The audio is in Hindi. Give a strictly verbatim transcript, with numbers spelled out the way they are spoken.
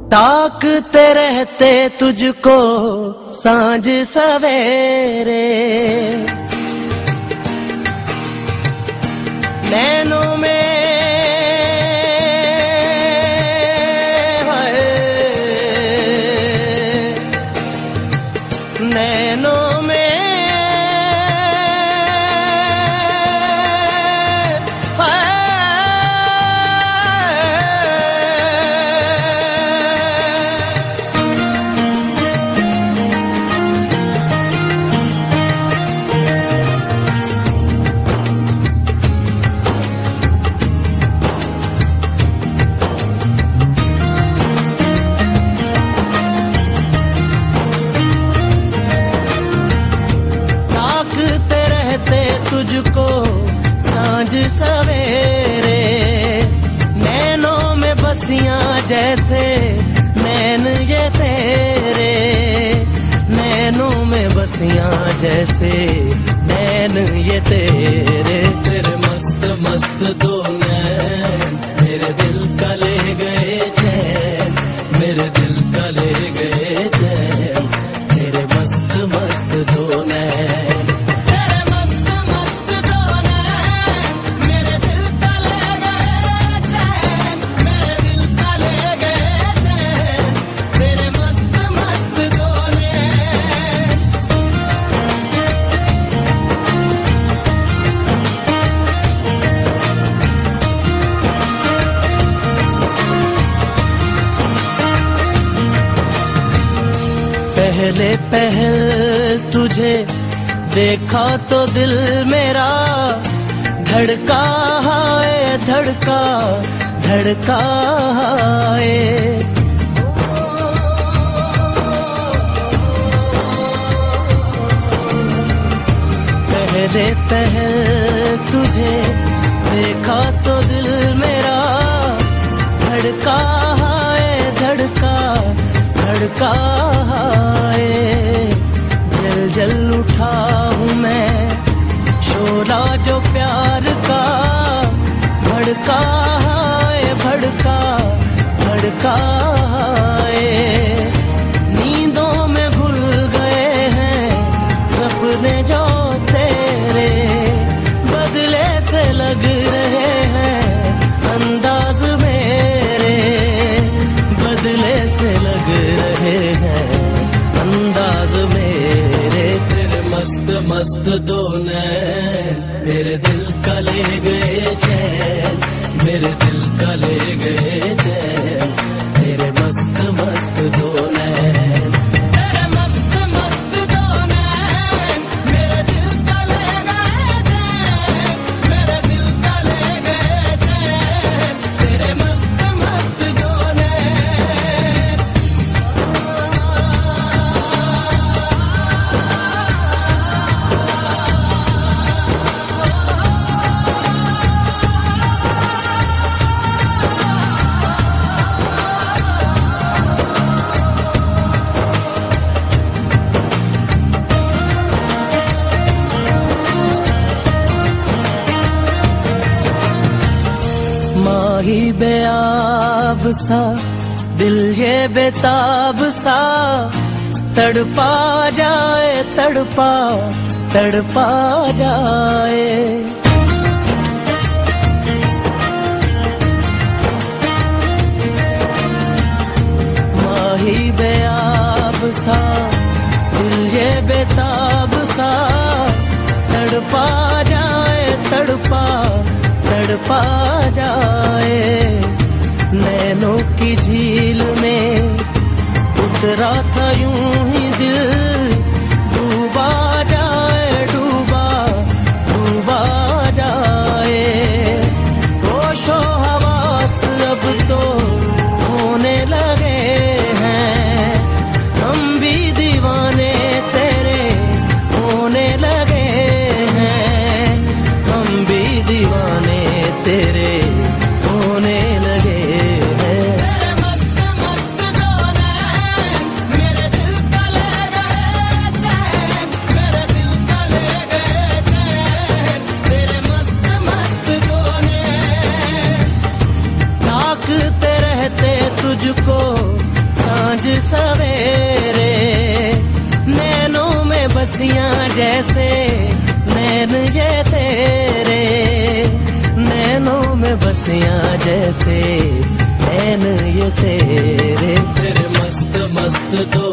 ताकते रहते तुझको सांझ सवेरे, नैनों में है, नैनों में तुझको सांझ सवेरे, नैनों में बसियां जैसे नैन ये तेरे, नैनों में बसियां जैसे नैन ये तेरे, तेरे मस्त मस्त दो नैन मेरे दिल का ले गए चैन, मेरे दिल का ले गए चैन, तेरे मस्त मस्त दो नैन। पहले पहल तुझे देखा तो दिल मेरा धड़का है, धड़का धड़का है, पहले पहल तुझे देखा तो दिल मेरा धड़का है, धड़का धड़का है, जल जल उठा हूँ मैं शोला जो प्यार का, भड़का है, भड़का भड़का है, नींदों में घुल गए हैं सपने जो तेरे, बदले से लग रहे हैं अंदाज मेरे, बदले से लग रहे हैं अंदाज मेरे, तेरे मस्त मस्त दो नैन मेरे दिल का ले गए चैन, मेरे दिल का ले गए चैन, तेरे मस्त मस्त दो नैन। माही बेआब सा दिल ये बेताब सा, तड़पा जाए तड़पा तड़पा जाए, माही बेआब सा दिल ये बेताब सा, तड़पा जाए तड़पा तड़पा जाए, नैनों की झील में उतरा था यूं ही दिल, डूबा जाए डूबा डूबा जाए, होशो हवास अब तो होने लगे हैं, हम भी दीवाने तेरे होने लगे हैं, हम भी दीवाने तेरे होने लगे हैं, तेरे मस्त मस्त दो नैन मेरे दिल कैसे नैन ये तेरे, तेरे मस्त मस्त दो